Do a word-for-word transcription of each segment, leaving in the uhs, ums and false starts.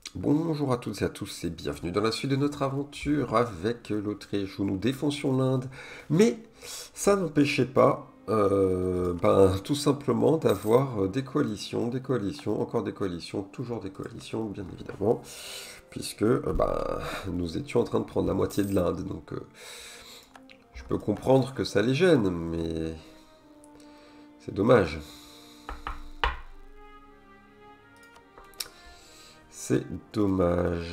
Bonjour à toutes et à tous et bienvenue dans la suite de notre aventure avec l'Autriche où nous défoncions l'Inde. Mais ça n'empêchait pas, euh, ben, tout simplement d'avoir des coalitions, des coalitions, encore des coalitions, toujours des coalitions, bien évidemment, puisque euh, ben, nous étions en train de prendre la moitié de l'Inde. Donc euh, je peux comprendre que ça les gêne, mais c'est dommage. C'est dommage.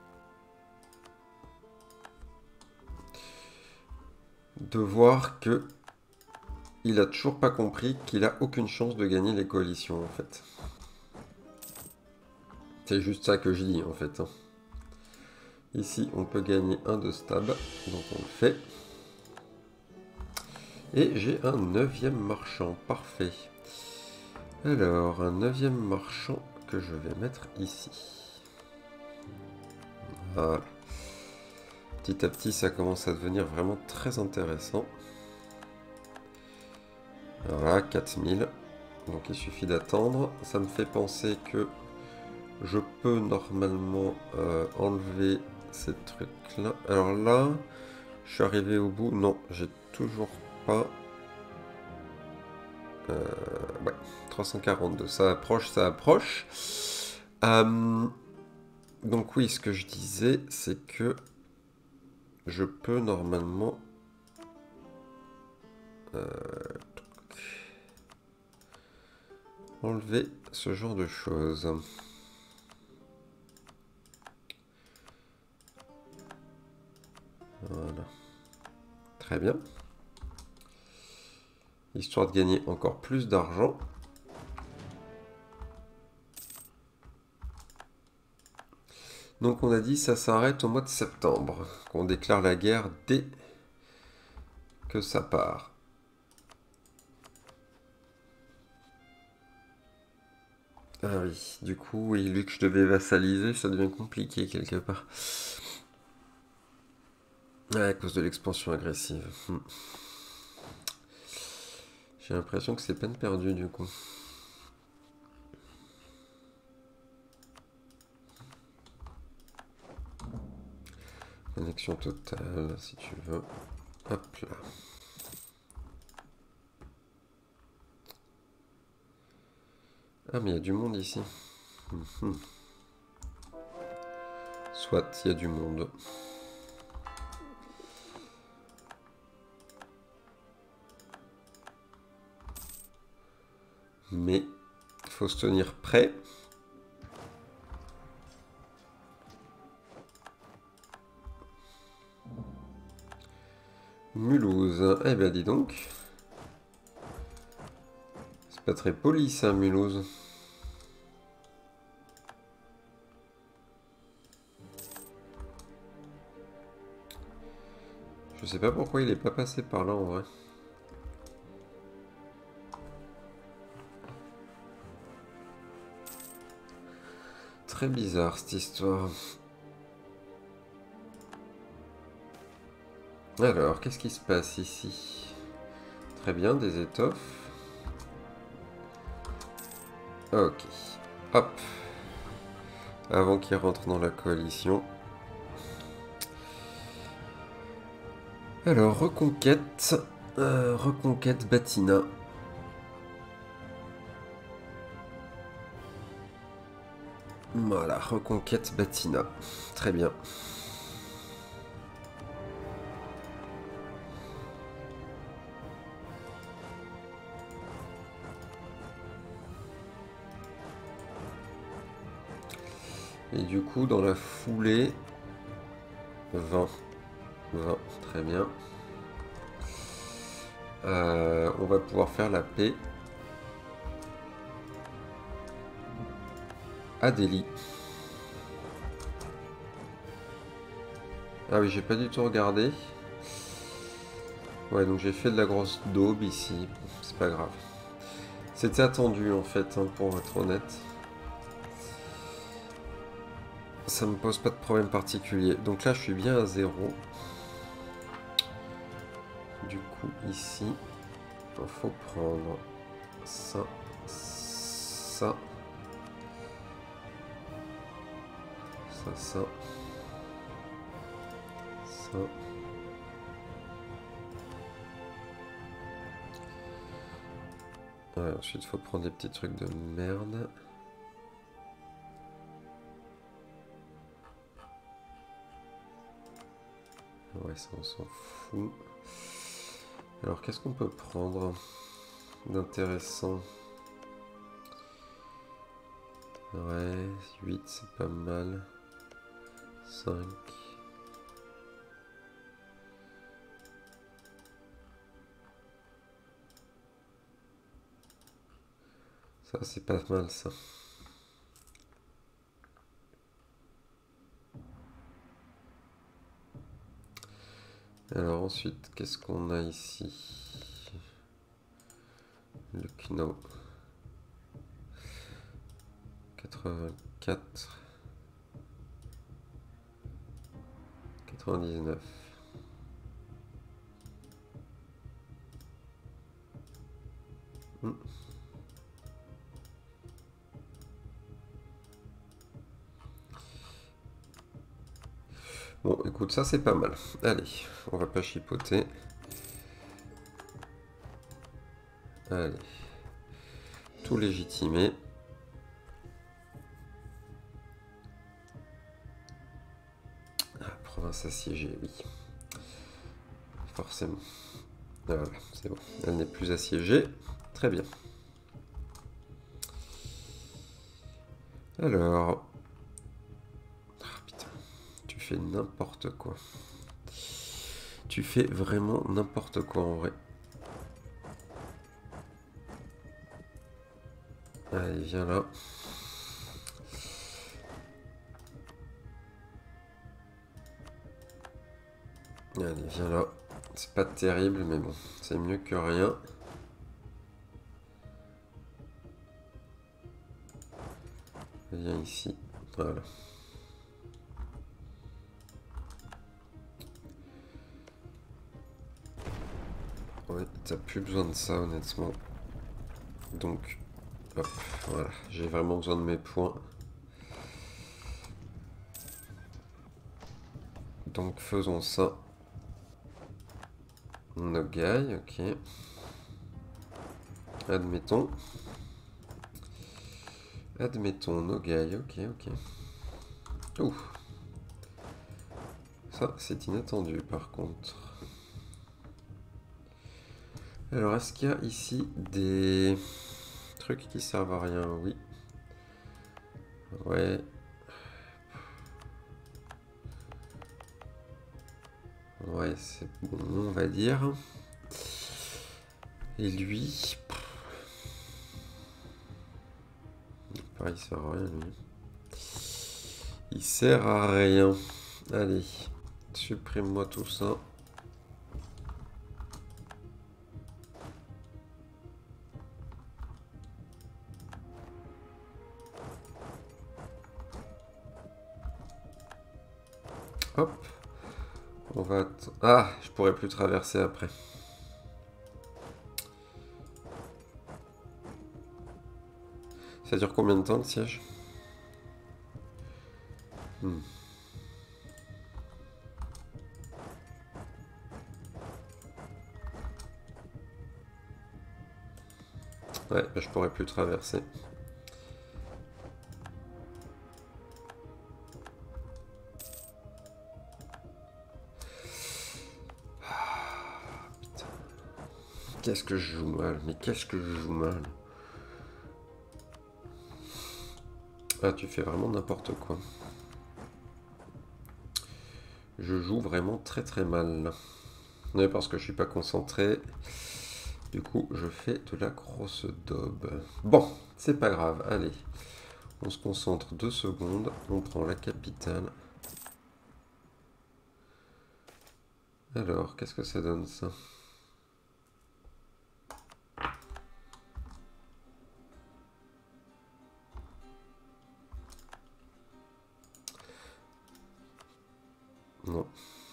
De voir que il a toujours pas compris qu'il a aucune chance de gagner les coalitions en fait. C'est juste ça que je dis en fait. Ici on peut gagner un de stab, donc on le fait. Et j'ai un neuvième marchand, parfait. Alors un neuvième marchand que je vais mettre ici. Voilà. Petit à petit ça commence à devenir vraiment très intéressant. Voilà, quatre mille. Donc il suffit d'attendre. Ça me fait penser que je peux normalement euh, enlever ces trucs là. Alors là, je suis arrivé au bout. Non, j'ai toujours pas. Euh, ouais, trois cent quarante-deux. Ça approche, ça approche. Euh, donc oui, ce que je disais, c'est que je peux normalement euh, enlever ce genre de choses. Voilà. Très bien. Histoire de gagner encore plus d'argent. Donc on a dit ça s'arrête au mois de septembre, qu'on déclare la guerre dès que ça part. Ah oui, du coup, oui, lui que je devais vassaliser, ça devient compliqué quelque part. Ouais, à cause de l'expansion agressive. Hmm. J'ai l'impression que c'est peine perdue du coup. Connexion totale, si tu veux. Hop là. Ah, mais il y a du monde ici. Hmm. Soit, il y a du monde. Mais, il faut se tenir prêt. Mulhouse. Eh ben, dis donc. C'est pas très poli ça, Mulhouse. Je sais pas pourquoi il est pas passé par là en vrai. Très bizarre cette histoire. Alors, qu'est-ce qui se passe ici? Très bien, des étoffes. Ok. Hop. Avant qu'il rentre dans la coalition. Alors, reconquête. Euh, reconquête Batina. Voilà, reconquête Batina. Très bien. Et du coup, dans la foulée, vingt. vingt, très bien. Euh, on va pouvoir faire la paix à Delhi. Ah oui, j'ai pas du tout regardé. Ouais, donc j'ai fait de la grosse daube ici. C'est pas grave. C'était attendu en fait, hein, pour être honnête. Ça me pose pas de problème particulier. Donc là, je suis bien à zéro. Du coup, ici, il faut prendre ça, ça. Ça, ça. Ça. Ouais, ensuite, il faut prendre des petits trucs de merde. Ouais, ça, on s'en fout. Alors, qu'est-ce qu'on peut prendre d'intéressant? Ouais, huit, c'est pas mal. cinq. Ça, c'est pas mal, ça. Alors ensuite, qu'est-ce qu'on a ici? Le Kno. quatre-vingt-quatre. quatre-vingt-dix-neuf. Hmm. Bon, écoute, ça c'est pas mal. Allez, on va pas chipoter. Allez. Tout légitimé. Ah, province assiégée, oui. Forcément. Voilà, c'est bon. Elle n'est plus assiégée. Très bien. Alors... Ah, putain. Tu fais n'importe quoi. Tu fais vraiment n'importe quoi en vrai. Allez, viens là. Allez, viens là. C'est pas terrible, mais bon, c'est mieux que rien. Viens ici. Voilà. Ouais, t'as plus besoin de ça, honnêtement. Donc, hop, voilà. J'ai vraiment besoin de mes points. Donc, faisons ça. Nogai, ok. Admettons. Admettons, Nogai, ok, ok. Ouh. Ça, c'est inattendu, par contre. Alors, est-ce qu'il y a ici des trucs qui servent à rien? Oui. Ouais. Ouais, c'est bon, on va dire. Et lui... Pareil, il sert à rien, lui. Il sert à rien. Allez, supprime-moi tout ça. Hop. On va... Ah, je pourrais plus traverser après. Ça dure combien de temps le siège? hmm. Ouais, bah, je pourrais plus traverser. Qu'est-ce que je joue mal, mais qu'est-ce que je joue mal. Ah, tu fais vraiment n'importe quoi. Je joue vraiment très très mal. Mais parce que je suis pas concentré. Du coup, je fais de la grosse daube. Bon, c'est pas grave, allez. On se concentre deux secondes. On prend la capitale. Alors, qu'est-ce que ça donne ça? Non.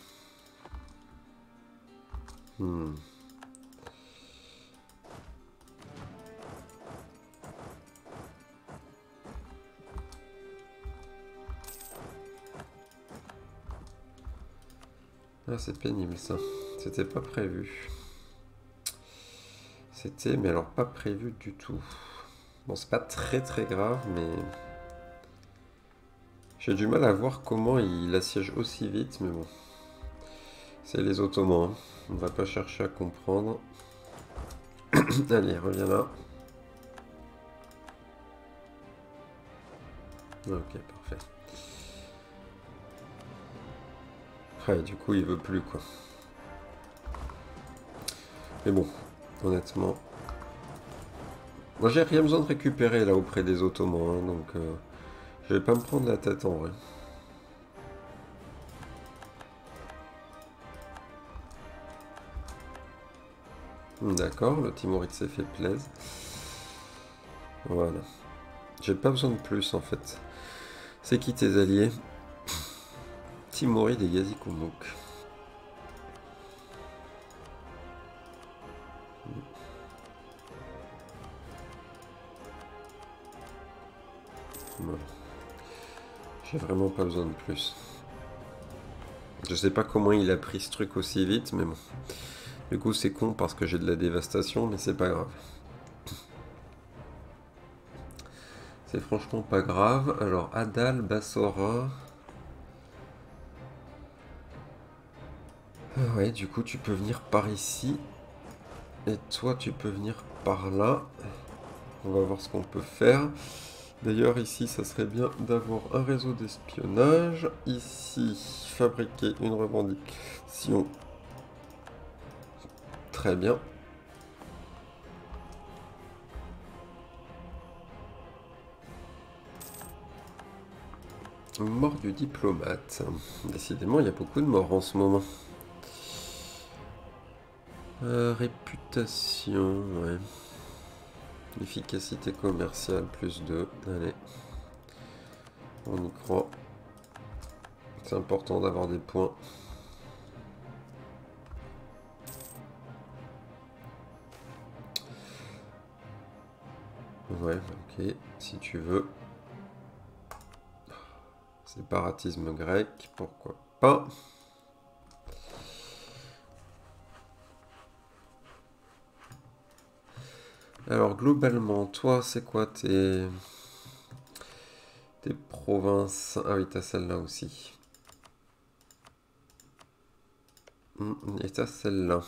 Hmm. Ah, c'est pénible ça. C'était pas prévu. C'était, mais alors pas prévu du tout. Bon, c'est pas très très grave, mais... J'ai du mal à voir comment il assiège aussi vite, mais bon. C'est les Ottomans, hein. On va pas chercher à comprendre. Allez, reviens là. Ok, parfait. Ouais, du coup, il veut plus, quoi. Mais bon, honnêtement... Moi, j'ai rien besoin de récupérer, là, auprès des Ottomans, hein, donc... Euh, je vais pas me prendre la tête, en vrai. D'accord, le Timuride s'est fait plaisir. Voilà. J'ai pas besoin de plus, en fait. C'est qui tes alliés? Timuride et Gazi Kumuk. Voilà. J'ai vraiment pas besoin de plus. Je sais pas comment il a pris ce truc aussi vite, mais bon. Du coup, c'est con parce que j'ai de la dévastation, mais c'est pas grave. C'est franchement pas grave. Alors, Adal, Bassora... Ah ouais, du coup, tu peux venir par ici. Et toi, tu peux venir par là. On va voir ce qu'on peut faire. D'ailleurs, ici, ça serait bien d'avoir un réseau d'espionnage. Ici, fabriquer une revendication. Très bien. Mort du diplomate. Décidément, il y a beaucoup de morts en ce moment. Euh, réputation, ouais. Efficacité commerciale, plus deux. Allez. On y croit. C'est important d'avoir des points. Ouais, ok, si tu veux. Séparatisme grec, pourquoi pas. Alors, globalement, toi, c'est quoi tes... tes provinces? Ah oui, t'as celle-là aussi. Et t'as celle-là.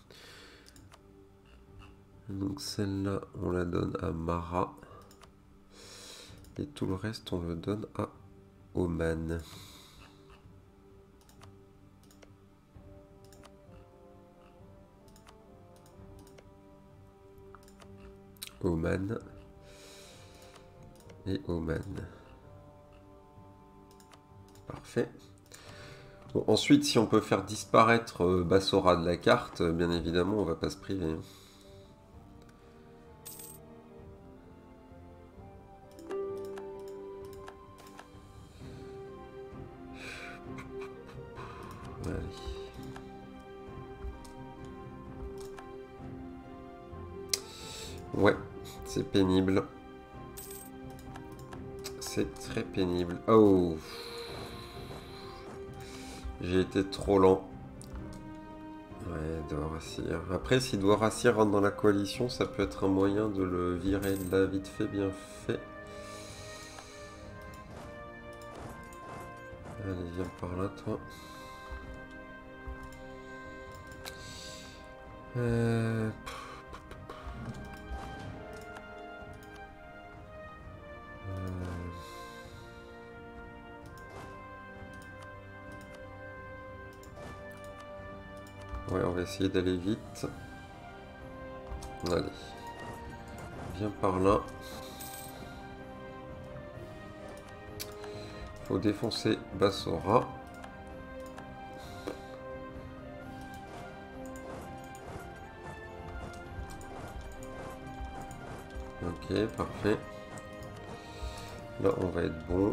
Donc celle-là, on la donne à Mara. Et tout le reste, on le donne à Oman. Oman. Et Oman. Parfait. Bon, ensuite, si on peut faire disparaître euh, Bassora de la carte, euh, bien évidemment, on va pas se priver. Ouais, c'est pénible. C'est très pénible. Oh, j'ai été trop lent. Ouais, Dwarassir. Après, si Dwarassir rentre dans la coalition, ça peut être un moyen de le virer de là vite fait, bien fait. Allez, viens par là, toi. Euh... Ouais, on va essayer d'aller vite. Allez. Viens par là. Faut défoncer Bassora. Ok, parfait. Là, on va être bon.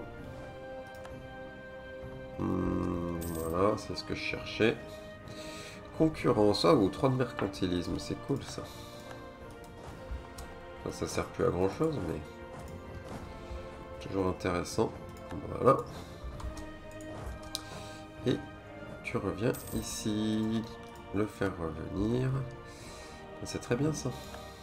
Hum, voilà, c'est ce que je cherchais. Concurrence. Ah, ou trois de mercantilisme. C'est cool, ça. Enfin, ça sert plus à grand-chose, mais... toujours intéressant. Voilà. Et tu reviens ici. Le faire revenir. C'est très bien ça.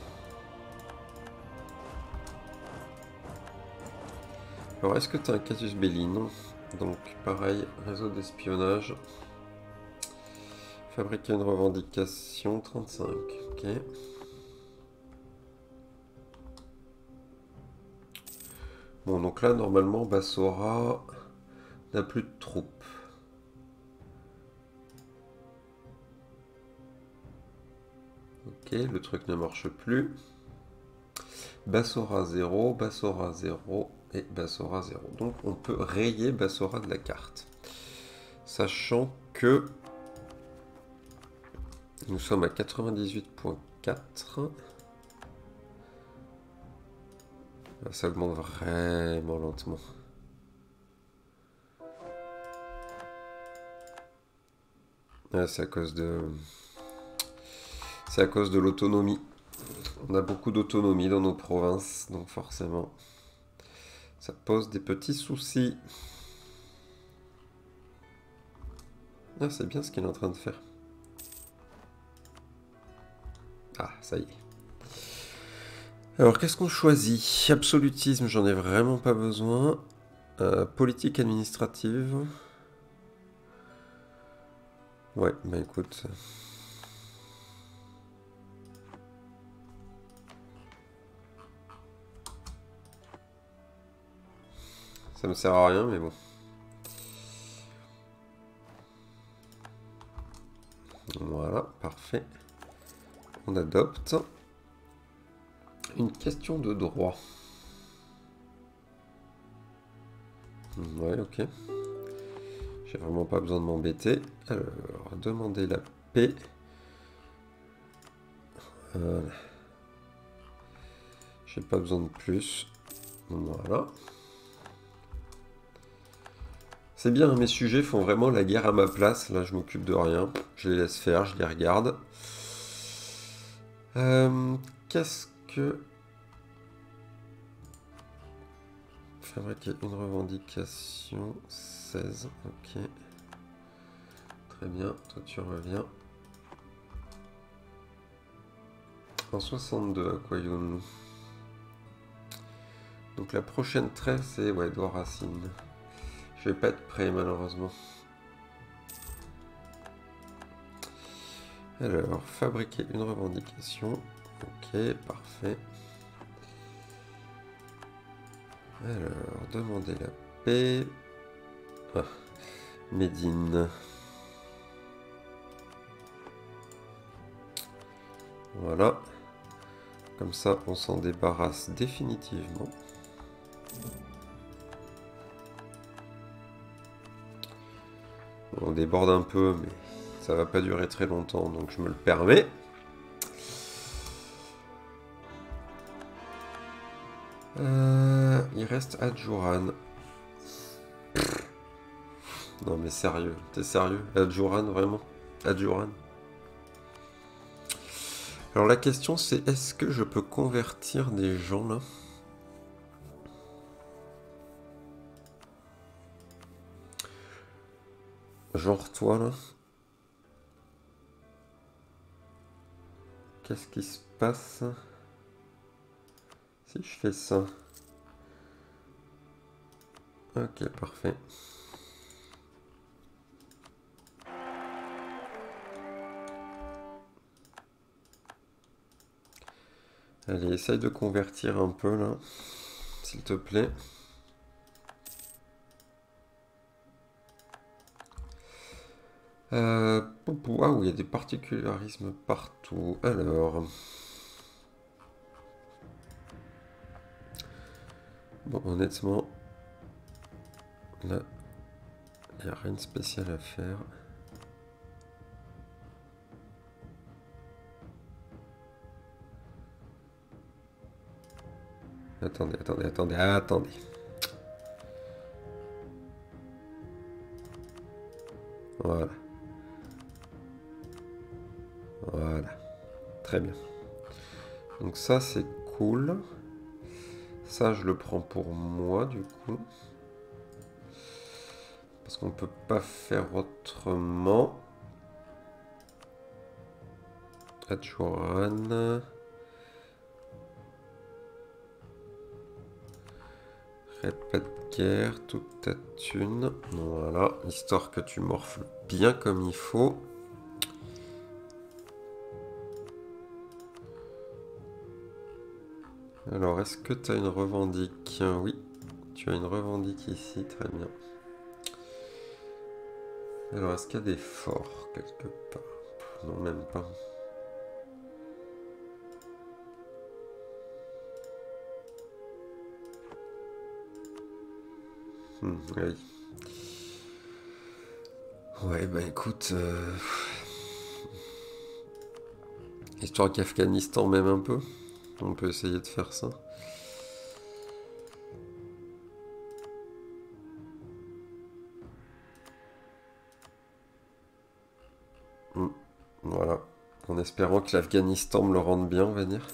Alors, est-ce que tu as un casus belli? Non. Donc, pareil, réseau d'espionnage. Fabriquer une revendication, trente-cinq. Ok. Bon, donc là, normalement, Bassora n'a plus de troupes. Ok, le truc ne marche plus. Bassora zéro, Bassora zéro et Bassora zéro. Donc, on peut rayer Bassora de la carte. Sachant que nous sommes à quatre-vingt-dix-huit virgule quatre. Ça augmente vraiment lentement. Ah, c'est à cause de... C'est à cause de l'autonomie. On a beaucoup d'autonomie dans nos provinces, donc forcément, ça pose des petits soucis. Ah, c'est bien ce qu'il est en train de faire. Ah, ça y est. Alors, qu'est-ce qu'on choisit? Absolutisme, j'en ai vraiment pas besoin. Euh, politique administrative. Ouais, bah écoute. Ça me sert à rien, mais bon. Voilà, parfait. On adopte. Une question de droit. Ouais, ok. J'ai vraiment pas besoin de m'embêter. Alors, demander la paix. Voilà. J'ai pas besoin de plus. Voilà. C'est bien, mes sujets font vraiment la guerre à ma place. Là, je m'occupe de rien. Je les laisse faire, je les regarde. Euh, Qu'est-ce que... Fabriquer une revendication. seize, ok. Très bien, toi tu reviens. En soixante-deux, à Aquayun. Donc la prochaine trêve, c'est ouais, Edouard Racine. Je vais pas être prêt, malheureusement. Alors, fabriquer une revendication. Ok, parfait. Alors, demander la paix. Ah, Médine. Voilà. Comme ça, on s'en débarrasse définitivement. On déborde un peu, mais ça va pas durer très longtemps, donc je me le permets. Euh, il reste Adjuran. Non mais sérieux, t'es sérieux? Adjuran, vraiment? Adjuran? Alors la question c'est, est-ce que je peux convertir des gens là? Genre toi là? Qu'est-ce qui se passe si je fais ça? Ok, parfait. Allez, essaye de convertir un peu là, s'il te plaît. Euh, ah oui, il y a des particularismes partout. Alors... Bon, honnêtement, là, il n'y a rien de spécial à faire. Attendez, attendez, attendez, attendez. Voilà. Voilà. Très bien. Donc ça, c'est cool. Ça, je le prends pour moi, du coup. Parce qu'on peut pas faire autrement. Adjoran. Pas de guerre, toute ta thune. Voilà, histoire que tu morfles bien comme il faut. Alors, est-ce que tu as une revendique? Oui, tu as une revendique ici, très bien. Alors, est-ce qu'il y a des forts quelque part? Non, même pas. Hmm, oui. Ouais, bah écoute... Euh... Histoire qu'Afghanistan même un peu. On peut essayer de faire ça. Hmm, voilà. En espérant que l'Afghanistan me le rende bien, on va dire.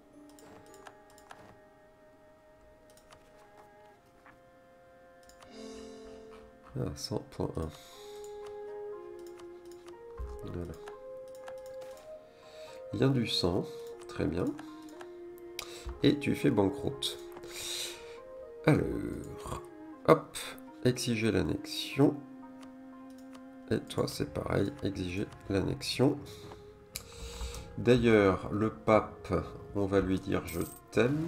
Ah, cent point un. Voilà. Il y a du sang, très bien. Et tu fais banqueroute. Alors, hop, exiger l'annexion. Et toi, c'est pareil, exiger l'annexion. D'ailleurs, le pape, on va lui dire je t'aime.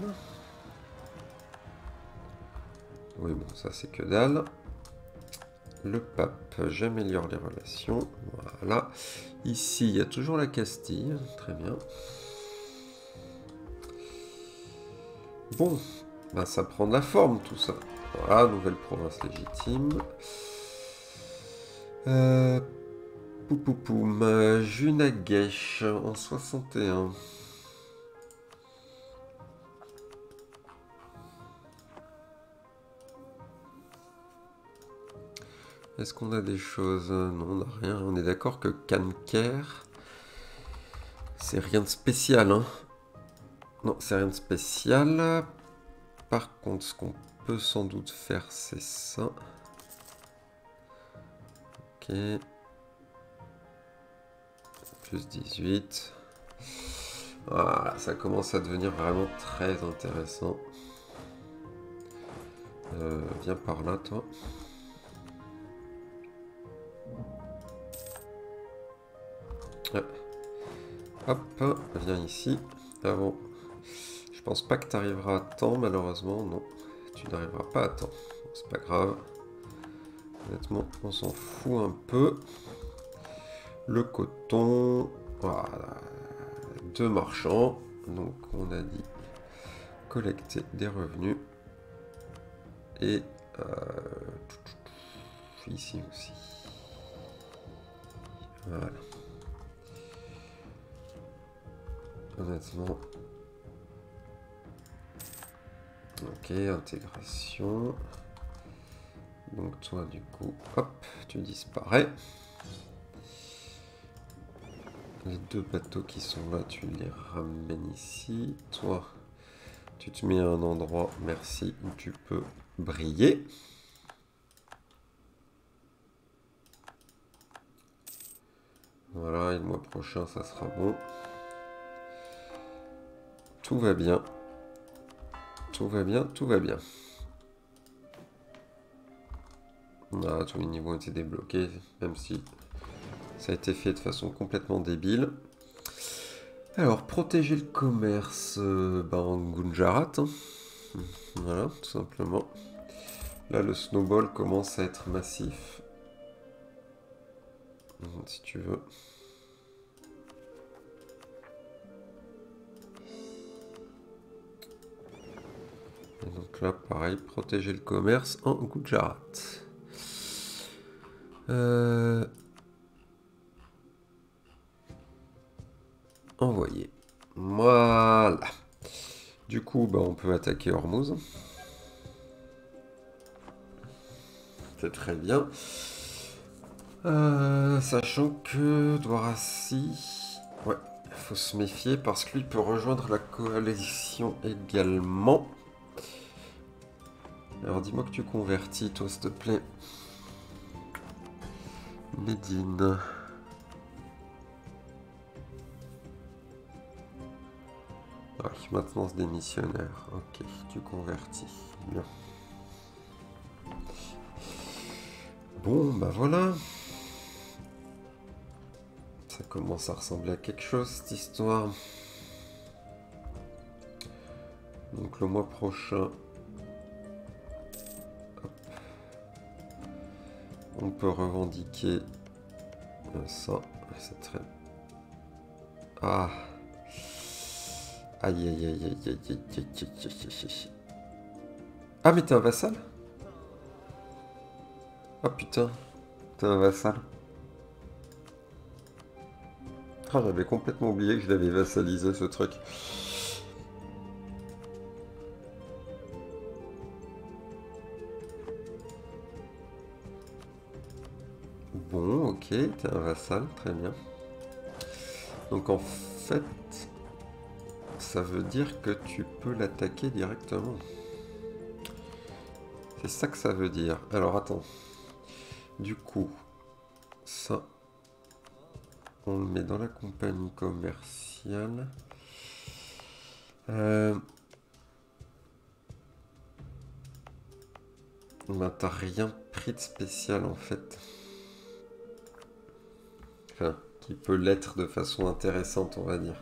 Oui, bon, ça c'est que dalle. Le pape, j'améliore les relations. Voilà. Ici, il y a toujours la Castille. Très bien. Bon, ben, ça prend de la forme tout ça. Voilà, nouvelle province légitime. Euh, Poupoupoum, Junagesh en soixante et un. Est-ce qu'on a des choses? Non, on n'a rien. On est d'accord que Kanker, c'est rien de spécial, hein? Non, c'est rien de spécial. Par contre, ce qu'on peut sans doute faire, c'est ça. Ok. Plus dix-huit. Voilà, ça commence à devenir vraiment très intéressant. Euh, viens par là, toi. Ah. Hop, viens ici. Ah bon. Je pense pas que tu arriveras à temps, malheureusement. Non, tu n'arriveras pas à temps. C'est pas grave. Honnêtement, on s'en fout un peu. Le coton. Voilà. Deux marchands. Donc, on a dit collecter des revenus. Et euh, ici aussi. Voilà. Honnêtement. Ok, intégration. Donc toi, du coup, hop, tu disparais. Les deux bateaux qui sont là, tu les ramènes ici. Toi, tu te mets à un endroit, merci, où tu peux briller. Voilà, et le mois prochain, ça sera bon. Tout va bien. Tout va bien, tout va bien. Ah, tous les niveaux ont été débloqués, même si ça a été fait de façon complètement débile. Alors, protéger le commerce euh, bah, en Gujarat. Hein. Voilà, tout simplement. Là, le snowball commence à être massif. Si tu veux. Et donc là, pareil, protéger le commerce en Gujarat. Euh... Envoyer. Voilà. Du coup, bah, on peut attaquer Hormuz. C'est très bien. Euh, sachant que Dwarassi... Ouais, il faut se méfier parce que lui peut rejoindre la coalition également. Alors dis-moi que tu convertis, toi, s'il te plaît. Médine. Ah, maintenance des missionnaires. Ok, tu convertis. Bien. Bon, bah voilà. Ça commence à ressembler à quelque chose, cette histoire. Donc le mois prochain, hop, on peut revendiquer ça. C'est très... Ah. Aïe aïe aïe aïe aïe aïe aïe aïe aïe aïe. Ah mais t'es un vassal? Ah putain, t'es un vassal. Ah, j'avais complètement oublié que je l'avais vassalisé ce truc. Bon, ok, t'es un vassal, très bien. Donc en fait, ça veut dire que tu peux l'attaquer directement. C'est ça que ça veut dire. Alors attends. Du coup, ça, on le met dans la compagnie commerciale. Euh... Ben, t'as rien pris de spécial en fait. Enfin, qui peut l'être de façon intéressante, on va dire.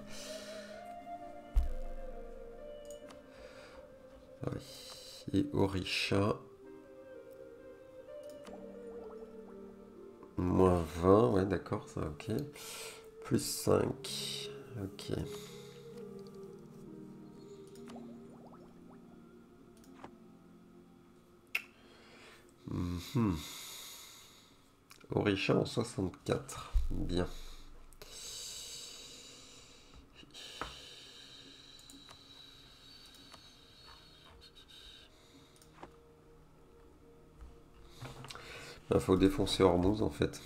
Ah oui. Et Orisha. Moins vingt, ouais d'accord, ça ok. Plus cinq. Ok. Mm-hmm. Orisha en soixante-quatre. Bien. Il faut défoncer Hormuz en fait.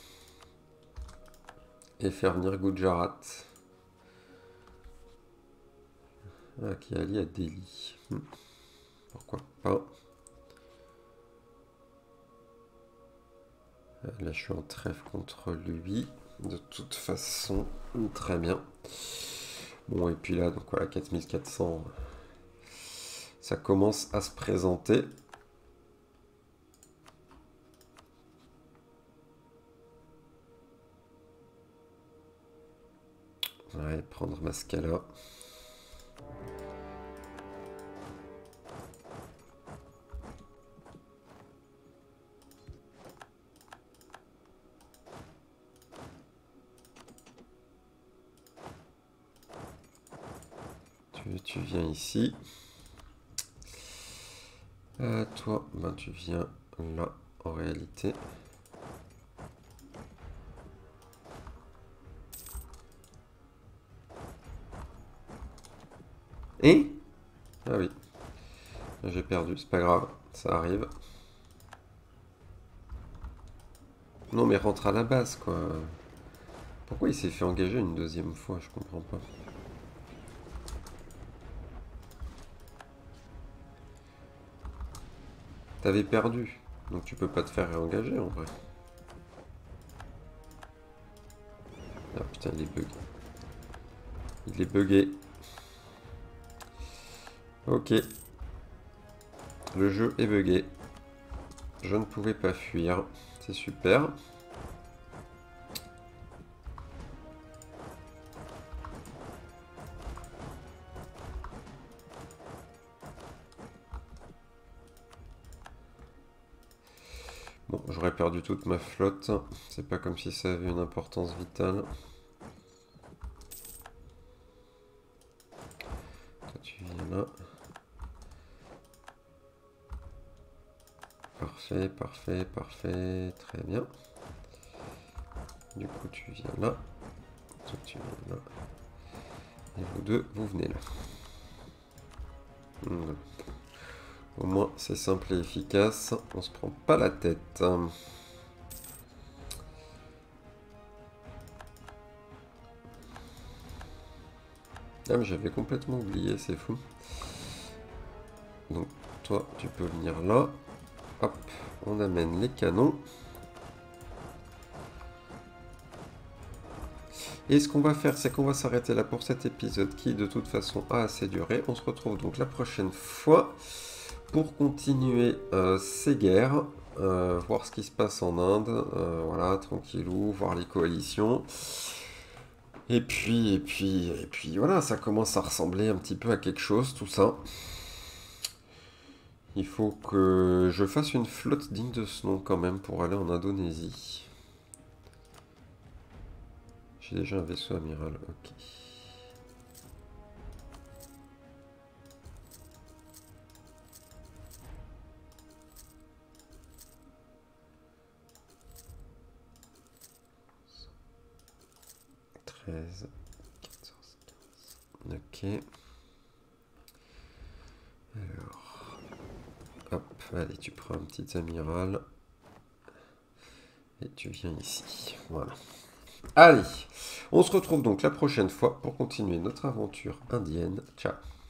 Et faire venir Gujarat. Ah, qui est allié à Delhi. Hmm. Pourquoi pas. Là, je suis en trêve contre lui. De toute façon, très bien. Bon, et puis là, donc voilà, quatre mille quatre cents. Ça commence à se présenter. Ouais, prendre ma Scala. Tu, tu viens ici. Euh, toi, ben, tu viens là, en réalité. Et ah oui. J'ai perdu, c'est pas grave, ça arrive. Non mais rentre à la base quoi. Pourquoi il s'est fait engager une deuxième fois, je comprends pas. T'avais perdu, donc tu peux pas te faire réengager en vrai. Ah putain, il est bugué. Il est bugué. Ok. Le jeu est bugué. Je ne pouvais pas fuir. C'est super. Bon, j'aurais perdu toute ma flotte. C'est pas comme si ça avait une importance vitale. Toi, tu viens là. Parfait, parfait, parfait. Très bien. Du coup, tu viens là. Toi, tu viens là. Et vous deux, vous venez là. Mmh. Au moins, c'est simple et efficace. On se prend pas la tête. Ah, mais j'avais complètement oublié, c'est fou. Donc, toi, tu peux venir là. Hop, on amène les canons. Et ce qu'on va faire, c'est qu'on va s'arrêter là pour cet épisode qui, de toute façon, a assez duré. On se retrouve donc la prochaine fois pour continuer euh, ces guerres, euh, voir ce qui se passe en Inde, euh, voilà, tranquillou, voir les coalitions. Et puis, et puis, et puis, voilà, ça commence à ressembler un petit peu à quelque chose, tout ça. Il faut que je fasse une flotte digne de ce nom quand même pour aller en Indonésie. J'ai déjà un vaisseau amiral, ok. treize, quatorze, quinze. Ok. Alors, hop, allez, tu prends un petit amiral. Et tu viens ici. Voilà. Allez, on se retrouve donc la prochaine fois pour continuer notre aventure indienne. Ciao.